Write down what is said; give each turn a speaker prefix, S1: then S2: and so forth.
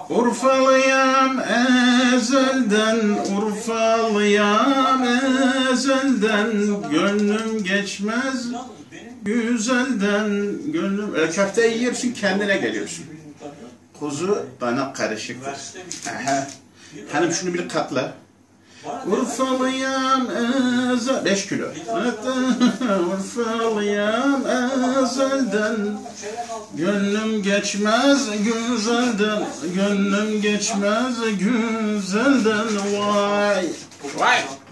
S1: Urfalıyam ezelden, Urfalıyam ezelden, gönlüm geçmez güzelden, gönlüm... Köfteyi yiyorsun, kendine geliyorsun. Kuzu dana karışıktır. Hanım şunu bir katla. Urfalıyam ezel... 5 kilo. Urfalıyam ezelden, gönlüm geçmez güzelden, gönlüm geçmez güzelden, vay. Vay.